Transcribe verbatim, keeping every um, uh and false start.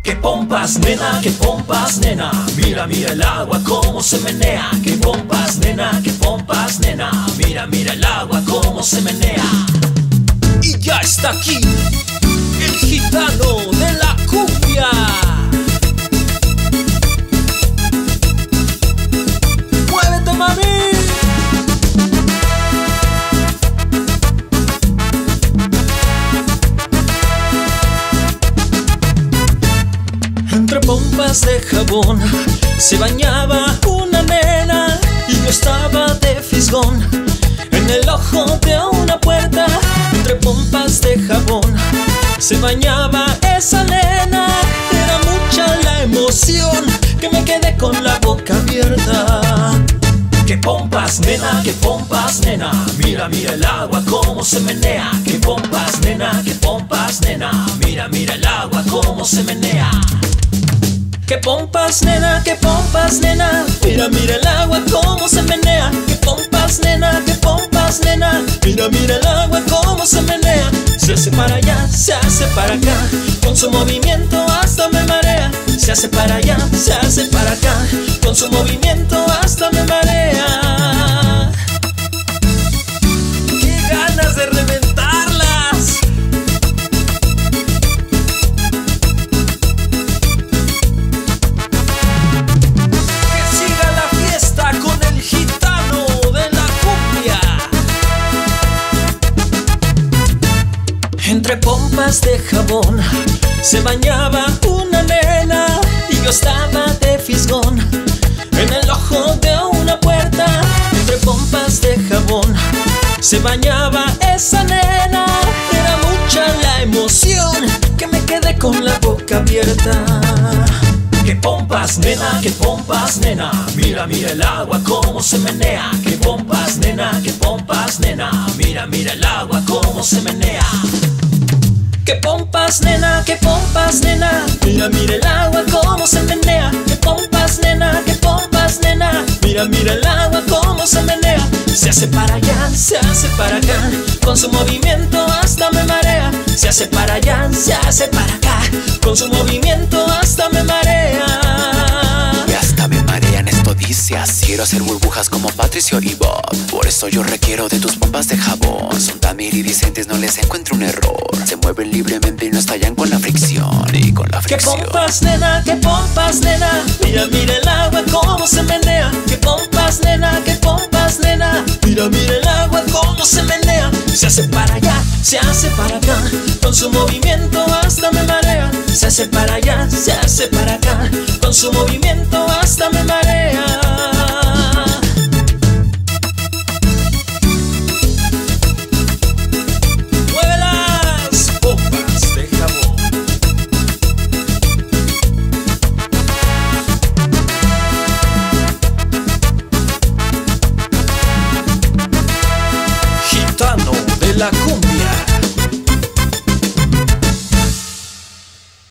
Que pompas, nena, que pompas, nena. Mira, mira el agua como se menea. Que pompas, nena, que pompas, nena. Mira, mira el agua como se menea. Y ya está aquí el gitano de la cumbia. ¡Muévete, mami! Entre pompas de jabón se bañaba una nena y yo estaba de fisgón en el ojo de una puerta. Entre pompas de jabón se bañaba esa nena. Era mucha la emoción que me quedé con la boca abierta. Que pompas, nena, que pompas, nena. Mira, mira el agua como se menea. Que pompas, nena, que pompas, nena. Mira, mira el agua como se menea. Que pompas, nena, que pompas, nena. Mira, mira el agua como se menea. Que pompas, nena, que pompas, nena. Mira, mira el agua como se menea. Se hace para allá, se hace para acá. Con su movimiento hasta me marea. Se hace para allá, se hace para acá. Con su movimiento hasta me marea. ¡Qué ganas de reventarlas! Que siga la fiesta con el gitano de la cumbia. Entre pompas de jabón se bañaba una nena y yo estaba de fisgón en el ojo de una puerta. Entre pompas de jabón se bañaba esa nena. Era mucha la emoción que me quedé con la boca abierta. Que pompas, nena, que pompas, nena. Mira, mira el agua como se menea. Que pompas, nena, que pompas, nena. Mira, mira el agua como se menea. Que pompas, nena, que pompas, nena. Mira, mira el agua como se menea. Que pompas, nena, que pompas, nena. Mira, mira el agua como se menea. Se hace para allá, se hace para acá. Con su movimiento hasta me marea. Se hace para allá, se hace para acá. Con su movimiento hasta me marea. Y hasta me marean, esto dice así. Quiero hacer burbujas como Patricio y Bob. Por eso yo requiero de tus pompas de jabón. Son tan iridiscentes, no les encuentro un error. Se mueven libremente y no estallan con la fricción. Y con la fricción. Que pompas, nena, que pompas, nena. Mira, mira el agua como se menea. Que pompas, nena, que pompas, nena. Mira, mira el agua como se menea. Se hace para allá, se hace para acá. Con su movimiento hasta me marea. Se hace para allá, se hace para acá. Con su movimiento hasta me marea.